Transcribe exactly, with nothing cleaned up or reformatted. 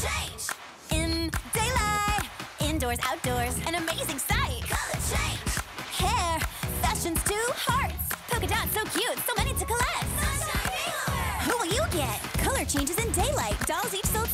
change. In daylight, indoors, outdoors, an amazing sight. Color change. Hair, fashions to hearts. Polka dots, so cute, so many to collect. Sunshine Makeover. Who will you get? Color changes in daylight. Dolls each sold